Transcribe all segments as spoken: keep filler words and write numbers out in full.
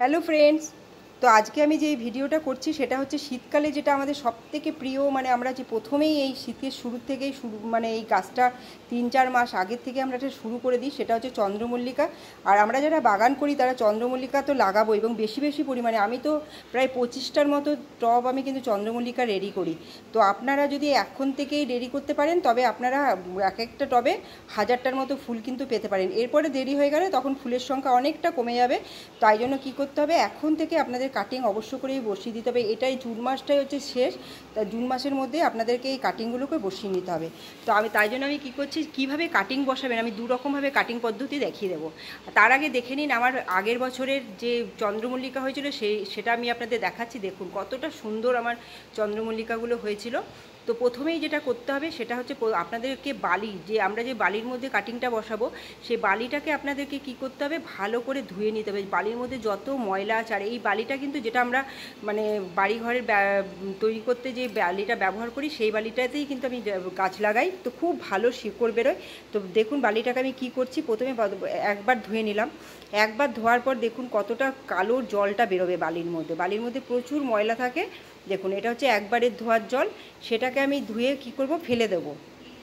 Hello friends, তো আজকে আমি যে ভিডিওটা করছি সেটা হচ্ছে শীতকালে যেটা আমাদের সবথেকে প্রিয়, মানে আমরা যে প্রথমেই এই শীতের শুরু থেকেই শুরু মানে এই গাছটা তিন চার মাস আগের থেকে আমরা এটা শুরু করে দিই, সেটা হচ্ছে চন্দ্রমল্লিকা। আর আমরা যারা বাগান করি তারা চন্দ্রমল্লিকা তো লাগাবো, এবং বেশি বেশি পরিমাণে। আমি তো প্রায় পঁচিশটার মতো টব আমি কিন্তু চন্দ্রমল্লিকা রেডি করি। তো আপনারা যদি এখন থেকেই রেডি করতে পারেন তবে আপনারা এক একটা টবে হাজারটার মতো ফুল কিন্তু পেতে পারেন। এরপরে দেরি হয়ে গেলে তখন ফুলের সংখ্যা অনেকটা কমে যাবে। তাই জন্য কী করতে হবে, এখন থেকে আপনাদের কাটিং অবশ্য করেই বসিয়ে দিতে হবে। এটাই জুন মাসটাই হচ্ছে শেষ, তা জুন মাসের মধ্যে আপনাদেরকে এই কাটিংগুলোকে বসিয়ে নিতে হবে। তো আমি তাই জন্য আমি কী করছি, কীভাবে কাটিং বসাবেন আমি দু রকমভাবে কাটিং পদ্ধতি দেখিয়ে দেবো। তার আগে দেখে নিন আমার আগের বছরের যে চন্দ্রমল্লিকা হয়েছিল সেই সেটা আমি আপনাদের দেখাচ্ছি। দেখুন কতটা সুন্দর আমার চন্দ্রমল্লিকাগুলো হয়েছিল। তো প্রথমেই যেটা করতে হবে সেটা হচ্ছে আপনাদেরকে বালি, যে আমরা যে বালির মধ্যে কাটিংটা বসাবো সেই বালিটাকে আপনাদেরকে কি করতে হবে, ভালো করে ধুয়ে নিতে হবে। বালির মধ্যে যত ময়লা আছে, আর এই বালিটা কিন্তু যেটা আমরা মানে বাড়িঘরের তৈরি করতে যে বালিটা ব্যবহার করি সেই বালিটাতেই কিন্তু আমি গাছ লাগাই, তো খুব ভালো শিকড় বেরোয়। তো দেখুন বালিটাকে আমি কি করছি, প্রথমে একবার ধুয়ে নিলাম। একবার ধোয়ার পর দেখুন কতটা কালো জলটা বেরোবে বালির মধ্যে। বালির মধ্যে প্রচুর ময়লা থাকে। দেখুন এটা হচ্ছে একবারের ধোয়ার জল, সেটাকে আমি ধুয়ে কি করব, ফেলে দেবো।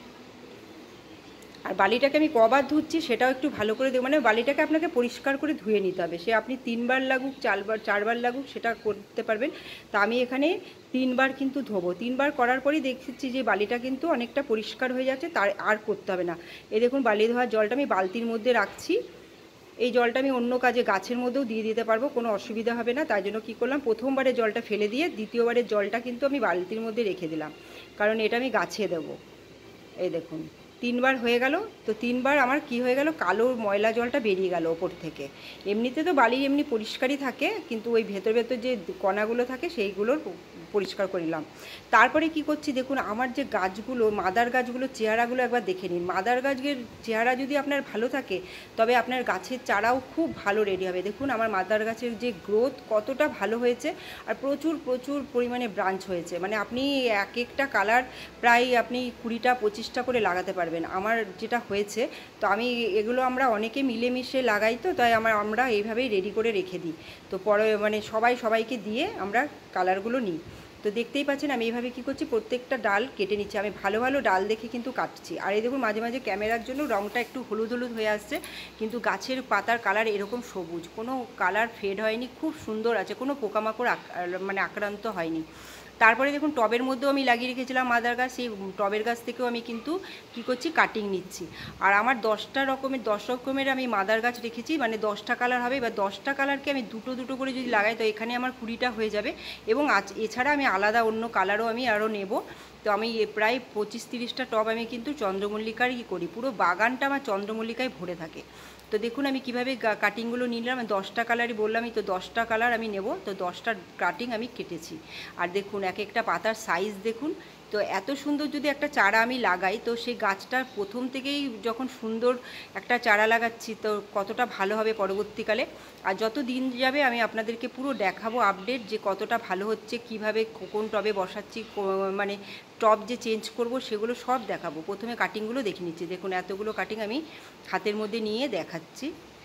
আর বালিটাকে আমি কবার ধুচ্ছি সেটাও একটু ভালো করে দেবো, মানে বালিটাকে আপনাকে পরিষ্কার করে ধুয়ে নিতে হবে। সে আপনি তিনবার লাগুক চারবার চারবার লাগুক সেটা করতে পারবেন। তা আমি এখানে তিনবার কিন্তু ধোবো। তিনবার করার পরই দেখছি যে বালিটা কিন্তু অনেকটা পরিষ্কার হয়ে যাচ্ছে, তার আর করতে হবে না। এই দেখুন বালি ধোয়ার জলটা আমি বালতির মধ্যে রাখছি। এই জলটা আমি অন্য কাজে গাছের মধ্যেও দিয়ে দিতে পারবো, কোনো অসুবিধা হবে না। তাই জন্য কী করলাম, প্রথমবারে জলটা ফেলে দিয়ে দ্বিতীয়বারের জলটা কিন্তু আমি বালতির মধ্যে রেখে দিলাম, কারণ এটা আমি গাছে দেবো। এই দেখুন তিনবার হয়ে গেল। তো তিনবার আমার কি হয়ে গেল, কালো ময়লা জলটা বেরিয়ে গেল ওপর থেকে। এমনিতে তো বালি এমনি পরিষ্কারই থাকে, কিন্তু ওই ভেতর ভেতর যে কণাগুলো থাকে সেইগুলোর পরিষ্কার করলাম। তারপরে কি করছি দেখুন, আমার যে গাছগুলো মাদার গাছগুলোর চেহারাগুলো একবার দেখে নিন। মাদার গাছের চেহারা যদি আপনার ভালো থাকে তবে আপনার গাছের চারাও খুব ভালো রেডি হবে। দেখুন আমার মাদার গাছের যে গ্রোথ কতটা ভালো হয়েছে, আর প্রচুর প্রচুর পরিমাণে ব্রাঞ্চ হয়েছে। মানে আপনি এক একটা কালার প্রায় আপনি কুড়িটা পঁচিশটা করে লাগাতে পারবেন। আমার যেটা হয়েছে, তো আমি এগুলো আমরা অনেকে মিলেমিশে লাগাই, তো তাই আমার আমরা এইভাবেই রেডি করে রেখে দিই। তো পরে মানে সবাই সবাইকে দিয়ে আমরা কালারগুলো নিই। তো দেখতেই পাচ্ছেন আমি এইভাবে কী করছি, প্রত্যেকটা ডাল কেটে নিচ্ছি। আমি ভালো ভালো ডাল দেখে কিন্তু কাটছি। আর এই দেখুন মাঝে মাঝে ক্যামেরার জন্য রঙটা একটু হলুদ হলুদ হয়ে আসছে, কিন্তু গাছের পাতার কালার এরকম সবুজ, কোনো কালার ফেড হয়নি, খুব সুন্দর আছে, কোনো পোকামাকড় মানে আক্রান্ত হয়নি। তারপরে দেখুন টবের মধ্যেও আমি লাগিয়ে রেখেছিলাম মাদার গাছ, সেই টবের গাছ থেকেও আমি কিন্তু কী করছি, কাটিং নিচ্ছি। আর আমার দশটা রকমের দশ রকমের আমি মাদার গাছ রেখেছি, মানে দশটা কালার হবে। এবার দশটা কালারকে আমি দুটো দুটো করে যদি লাগাই তো এখানে আমার কুড়িটা হয়ে যাবে। এবং আজ এছাড়া আমি আলাদা অন্য কালারও আমি আরও নেব। তো আমি প্রায় পঁচিশ তিরিশটা টব আমি কিন্তু চন্দ্রমল্লিকারই করি, পুরো বাগানটা আমার চন্দ্রমল্লিকায় ভরে থাকে। তো দেখুন আমি কিভাবে কাটিংগুলো নিলাম, দশটা কালারই বললামই তো, দশটা কালার আমি নেব। তো দশটা কাটিং আমি কেটেছি। আর দেখুন এক একটা পাতার সাইজ দেখুন। তো এত সুন্দর যদি একটা চারা আমি লাগাই, তো সেই গাছটার প্রথম থেকেই যখন সুন্দর একটা চারা লাগাচ্ছি তো কতটা ভালো হবে পরবর্তীকালে। আর যত দিন যাবে আমি আপনাদেরকে পুরো দেখাবো আপডেট, যে কতটা ভালো হচ্ছে, কিভাবে কোন টবে বসাচ্ছি, মানে টব যে চেঞ্জ করব সেগুলো সব দেখাবো। প্রথমে কাটিংগুলো দেখে নিচ্ছি। দেখুন এতগুলো কাটিং আমি হাতের মধ্যে নিয়ে দেখাচ্ছি।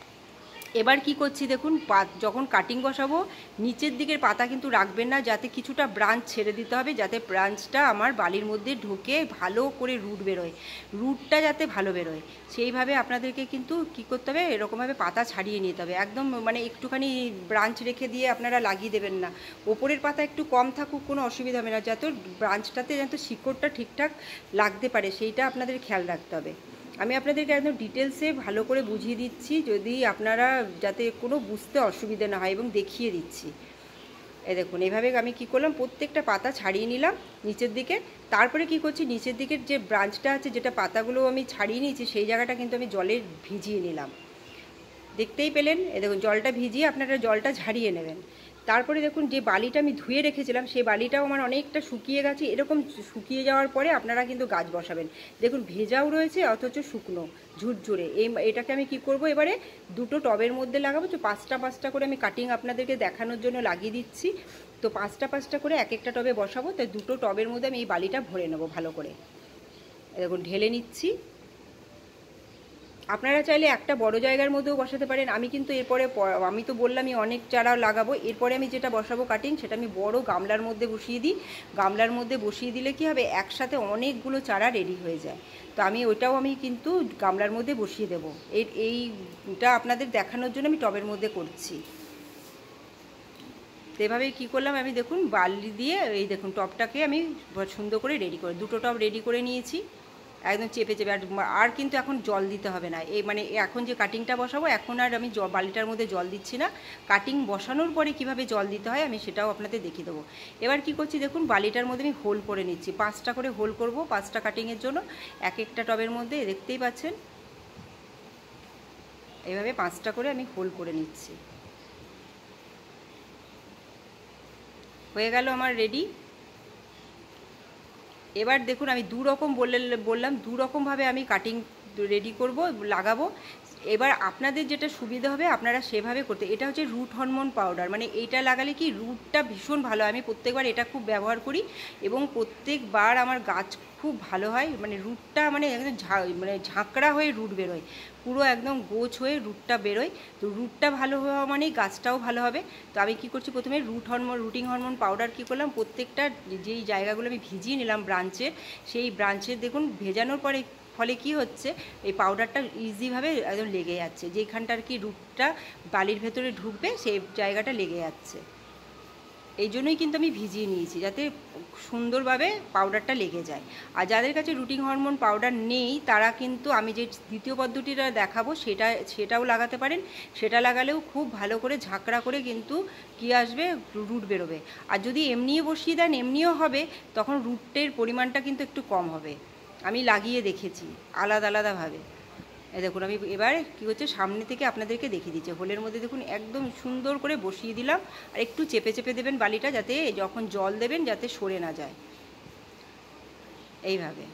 এবার কি করছি দেখুন, যখন কাটিং বসাবো নিচের দিকের পাতা কিন্তু রাখবেন না, যাতে কিছুটা ব্রাঞ্চ ছেড়ে দিতে হবে, যাতে ব্রাঞ্চটা আমার বালির মধ্যে ঢুকে ভালো করে রুট বেরোয়, রুটটা যাতে ভালো বেরোয় সেইভাবে আপনাদেরকে কিন্তু কি করতে হবে, এরকমভাবে পাতা ছাড়িয়ে নিতে হবে। একদম মানে একটুখানি ব্রাঞ্চ রেখে দিয়ে আপনারা লাগিয়ে দেবেন না। ওপরের পাতা একটু কম থাকুক কোনো অসুবিধা হবে না, যাতে ব্রাঞ্চটাতে যাতে শিকড়টা ঠিকঠাক লাগতে পারে সেইটা আপনাদের খেয়াল রাখতে হবে। আমি আপনাদেরকে একদম ডিটেলসে ভালো করে বুঝিয়ে দিচ্ছি, যদি আপনারা যাতে কোনো বুঝতে অসুবিধা না হয়, এবং দেখিয়ে দিচ্ছি। এই দেখুন এইভাবে আমি কি করলাম, প্রত্যেকটা পাতা ছাড়িয়ে নিলাম নিচের দিকে। তারপরে কি করছি, নিচের দিকের যে ব্রাঞ্চটা আছে, যেটা পাতাগুলো আমি ছাড়িয়ে নিয়েছি সেই জায়গাটা কিন্তু আমি জলে ভিজিয়ে নিলাম। দেখতেই পেলেন, এই দেখুন জলটা ভিজিয়ে আপনারা জলটা ঝারিয়ে নেবেন। তারপরে দেখুন যে বালিটা আমি ধুয়ে রেখেছিলাম সেই বালিটাও আমার অনেকটা শুকিয়ে গেছে। এরকম শুকিয়ে যাওয়ার পরে আপনারা কিন্তু গাছ বসাবেন। দেখুন ভেজাও রয়েছে অথচ শুকনো ঝুরঝুরে। এই এটাকে আমি কি করব, এবারে দুটো টবের মধ্যে লাগাবো। তো পাঁচটা পাঁচটা করে আমি কাটিং আপনাদেরকে দেখানোর জন্য লাগিয়ে দিচ্ছি। তো পাঁচটা পাঁচটা করে এক একটা টবে বসাবো। তো দুটো টবের মধ্যে আমি এই বালিটা ভরে নেব ভালো করে। দেখুন ঢেলে নিচ্ছি। আপনারা চাইলে একটা বড় জায়গার মধ্যেও বসাতে পারেন। আমি কিন্তু এরপরে আমি তো বললামই অনেক চারা লাগাবো, এরপরে আমি যেটা বসাবো কাটিং সেটা আমি বড় গামলার মধ্যে বসিয়ে দিই। গামলার মধ্যে বসিয়ে দিলে কি হবে, একসাথে অনেকগুলো চারা রেডি হয়ে যায়। তো আমি ওইটাও আমি কিন্তু গামলার মধ্যে বসিয়ে দেবো। এই এইটা আপনাদের দেখানোর জন্য আমি টবের মধ্যে করছি। তো এভাবে কী করলাম আমি, দেখুন বালি দিয়ে এই দেখুন টবটাকে আমি সুন্দর করে রেডি করে দুটো টব রেডি করে নিয়েছি একদম চেপে চেপে। আর আর কিন্তু এখন জল দিতে হবে না, এই মানে এখন যে কাটিংটা বসাবো এখন আর আমি বালিটার মধ্যে জল দিচ্ছি না। কাটিং বসানোর পরে কিভাবে জল দিতে হয় আমি সেটাও আপনাদের দেখিয়ে দেবো। এবার কি করছি দেখুন, বালিটার মধ্যে আমি হোল করে নিচ্ছি, পাঁচটা করে হোল করব পাঁচটা কাটিংয়ের জন্য এক একটা টবের মধ্যে, দেখতেই পাচ্ছেন এইভাবে পাঁচটা করে আমি হোল করে নিচ্ছি। হয়ে গেল আমার রেডি। এবার দেখুন আমি দু রকম বললে বললাম দু রকমভাবে আমি কাটিং রেডি করব, লাগাবো। এবার আপনাদের যেটা সুবিধা হবে আপনারা সেভাবে করতে। এটা হচ্ছে রুট হরমোন পাউডার, মানে এইটা লাগালে কি রুটটা ভীষণ ভালো হয়। আমি প্রত্যেকবার এটা খুব ব্যবহার করি এবং প্রত্যেকবার আমার গাছ খুব ভালো হয়। মানে রুটটা মানে একদম মানে ঝাঁকড়া হয়ে রুট বেরোয়, পুরো একদম গোছ হয়ে রুটটা বেরোয়। তো রুটটা ভালো হওয়া মানেই গাছটাও ভালো হবে। তো আমি কী করছি, প্রথমে root hormone rooting hormone powder কী করলাম, প্রত্যেকটা যেই জায়গাগুলো আমি ভিজিয়ে নিলাম ব্রাঞ্চের, সেই ব্রাঞ্চের দেখুন ভেজানোর পরে ফলে কি হচ্ছে, এই পাউডারটা ইজিভাবে একদম লেগে যাচ্ছে। যেখানটার কি রুটটা বালির ভেতরে ঢুকবে সেই জায়গাটা লেগে যাচ্ছে। এই জন্যই কিন্তু আমি ভিজিয়ে নিয়েছি, যাতে সুন্দরভাবে পাউডারটা লেগে যায়। আর যাদের কাছে রুটিং হরমোন পাউডার নেই তারা কিন্তু আমি যে দ্বিতীয় পদ্ধতিটা দেখাবো সেটা সেটাও লাগাতে পারেন। সেটা লাগালেও খুব ভালো করে ঝাঁকড়া করে কিন্তু কী আসবে, রুট বেরোবে। আর যদি এমনিও বসিয়ে দেন এমনিও হবে, তখন রুটের পরিমাণটা কিন্তু একটু কম হবে। আমি লাগিয়ে দেখেছি আলাদা আলাদাভাবে। এই দেখুন আমি এবার কী হচ্ছে সামনে থেকে আপনাদেরকে দেখিয়ে দিচ্ছি। হোলের মধ্যে দেখুন একদম সুন্দর করে বসিয়ে দিলাম। আর একটু চেপে চেপে দেবেন বালিটা, যাতে যখন জল দেবেন যাতে সরে না যায়, এইভাবে।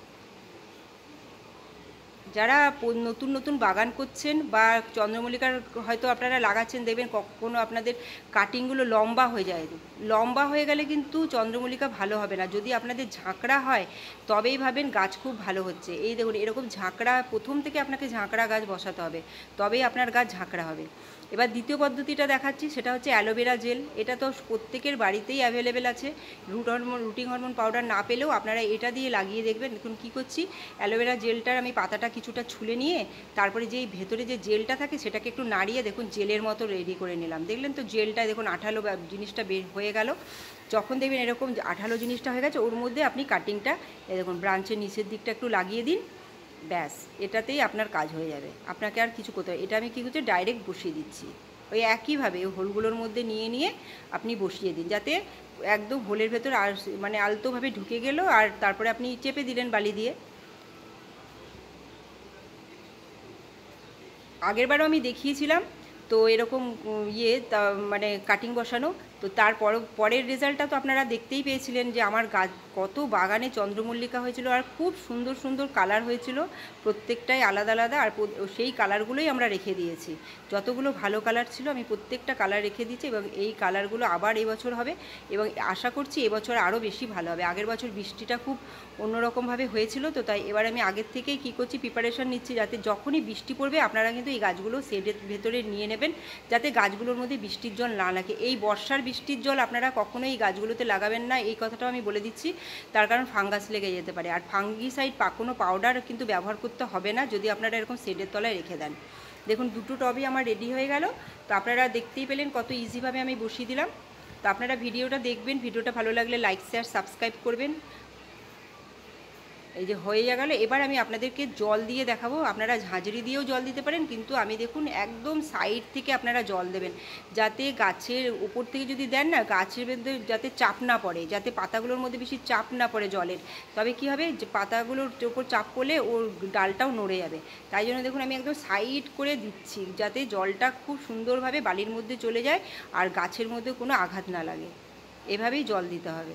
যারা নতুন নতুন বাগান করছেন বা চন্দ্রমল্লিকার হয়তো আপনারা লাগাচ্ছেন, দেখবেন কখনো আপনাদের কাটিংগুলো লম্বা হয়ে যায়। লম্বা হয়ে গেলে কিন্তু চন্দ্রমল্লিকা ভালো হবে না। যদি আপনাদের ঝাঁকড়া হয় তবেই ভাবেন গাছ খুব ভালো হচ্ছে। এই দেখুন এরকম ঝাঁকড়া, প্রথম থেকে আপনাকে ঝাঁকড়া গাছ বসাতে হবে, তবেই আপনার গাছ ঝাঁকড়া হবে। এবার দ্বিতীয় পদ্ধতিটা দেখাচ্ছি, সেটা হচ্ছে অ্যালোভেরা জেল। এটা তো প্রত্যেকের বাড়িতেই অ্যাভেলেবেল আছে। Root hormone rooting hormone powder না পেলেও আপনারা এটা দিয়ে লাগিয়ে দেখবেন। দেখুন কী করছি, অ্যালোভেরা জেলটার আমি পাতাটা কিছুটা ছুলে নিয়ে তারপরে যেই ভেতরে যে জেলটা থাকে সেটাকে একটু নাড়িয়ে দেখুন জেলের মতো রেডি করে নিলাম। দেখলেন তো জেলটা দেখুন আঠালো জিনিসটা বের হয়ে গেল। যখন দেখবেন এরকম আঠালো জিনিসটা হয়ে গেছে, ওর মধ্যে আপনি কাটিংটা এই দেখুন ব্রাঞ্চের নিচের দিকটা একটু লাগিয়ে দিন, ব্যাস এটাতেই আপনার কাজ হয়ে যাবে। আপনাকে আর কিছু করতে হবে। এটা আমি কী করছি, ডাইরেক্ট বসিয়ে দিচ্ছি। ওই একইভাবে ওই হোলগুলোর মধ্যে নিয়ে নিয়ে আপনি বসিয়ে দিন, যাতে একদম হোলের ভেতর আর মানে আলতোভাবে ঢুকে গেল। আর তারপরে আপনি চেপে দিলেন বালি দিয়ে। আগেরবারও আমি দেখিয়েছিলাম তো এরকম ইয়ে তা মানে কাটিং বসানো। তো তার পরের রেজাল্টটা তো আপনারা দেখতেই পেয়েছিলেন যে আমার গাছ কত বাগানে চন্দ্রমল্লিকা হয়েছিল, আর খুব সুন্দর সুন্দর কালার হয়েছিল, প্রত্যেকটাই আলাদা আলাদা। আর সেই কালারগুলোই আমরা রেখে দিয়েছি। যতগুলো ভালো কালার ছিল আমি প্রত্যেকটা কালার রেখে দিয়েছি, এবং এই কালারগুলো আবার এবছর হবে এবং আশা করছি এবছর আরও বেশি ভালো হবে। আগের বছর বৃষ্টিটা খুব অন্যরকমভাবে হয়েছিল, তো তাই এবার আমি আগের থেকেই কী করছি, প্রিপারেশন নিচ্ছি, যাতে যখনই বৃষ্টি পড়বে আপনারা কিন্তু এই গাছগুলো শেডের ভেতরে নিয়ে নেবেন, যাতে গাছগুলোর মধ্যে বৃষ্টির জল না লাগে। এই বর্ষার বৃষ্টির জল আপনারা কখনোই এই গাছগুলোতে লাগাবেন না, এই কথাটাও আমি বলে দিচ্ছি। তার কারণ ফাঙ্গাস লেগে যেতে পারে। আর ফাঙ্গিসাইড বা কোনো পাউডার কিন্তু ব্যবহার করতে হবে না যদি আপনারা এরকম শেডের তলায় রেখে দেন। দেখুন দুটো টবই আমার রেডি হয়ে গেল। তো আপনারা দেখতেই পেলেন কত ইজিভাবে আমি বসিয়ে দিলাম। তো আপনারা ভিডিওটা দেখবেন, ভিডিওটা ভালো লাগলে লাইক শেয়ার সাবস্ক্রাইব করবেন। এই যে হয়ে গেল। এবার আমি আপনাদেরকে জল দিয়ে দেখাবো। আপনারা ঝাঁঝরি দিয়েও জল দিতে পারেন, কিন্তু আমি দেখুন একদম সাইড থেকে আপনারা জল দেবেন, যাতে গাছের উপর থেকে যদি দেন না, গাছের মধ্যে যাতে চাপ না পড়ে, যাতে পাতাগুলোর মধ্যে বেশি চাপ না পড়ে জলের। তবে কি হবে, যে পাতাগুলোর উপর চাপ পড়লে ওর ডালটাও নড়ে যাবে। তাই জন্য দেখুন আমি একদম সাইড করে দিচ্ছি, যাতে জলটা খুব সুন্দরভাবে বালির মধ্যে চলে যায় আর গাছের মধ্যে কোনো আঘাত না লাগে। এভাবেই জল দিতে হবে।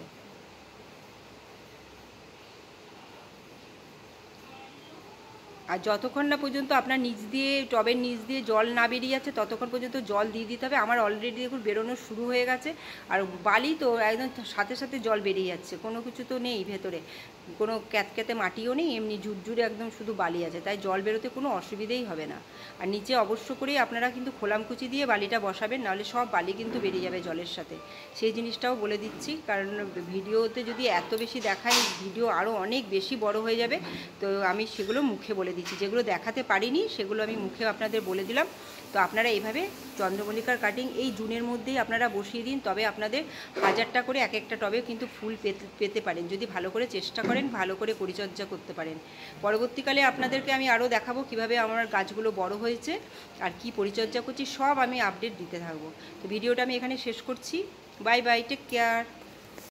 আর যতক্ষণ না পর্যন্ত আপনার নিচ দিয়ে টবের নিচ দিয়ে জল না বেরিয়ে যাচ্ছে ততক্ষণ পর্যন্ত জল দিয়ে দিতে হবে। আমার অলরেডি দেখুন বেরোনো শুরু হয়ে গেছে, আর বালি তো একদম সাথে সাথে জল বেরিয়ে যাচ্ছে, কোনো কিছু তো নেই ভেতরে। কোনো ক্যাতক্যাতে মাটিও নেই, এমনি জুড়জুড়ে একদম শুধু বালি আছে, তাই জল বেরোতে কোনো অসুবিধেই হবে না। আর নিচে অবশ্য করেই আপনারা কিন্তু খোলামকুচি দিয়ে বালিটা বসাবেন, নাহলে সব বালি কিন্তু বেরিয়ে যাবে জলের সাথে, সেই জিনিসটাও বলে দিচ্ছি। কারণ ভিডিওতে যদি এত বেশি দেখাই, ভিডিও আরও অনেক বেশি বড় হয়ে যাবে, তো আমি সেগুলো মুখে বলে দিচ্ছি, যেগুলো দেখাতে পারিনি সেগুলো আমি মুখে আপনাদের বলে দিলাম। তো আপনারা এইভাবে চন্দ্রমল্লিকার কাটিং এই জুনের মধ্যেই আপনারা বসিয়ে দিন, তবে আপনাদের হাজারটা করে এক একটা টবে কিন্তু ফুল পেতে পেতে পারেন, যদি ভালো করে চেষ্টা করেন, ভালো করে পরিচর্যা করতে পারেন। পরবর্তীকালে আপনাদেরকে আমি আরও দেখাবো কিভাবে আমার গাছগুলো বড় হয়েছে আর কি পরিচর্যা করছি, সব আমি আপডেট দিতে থাকবো। তো ভিডিওটা আমি এখানে শেষ করছি। Bye bye, take care.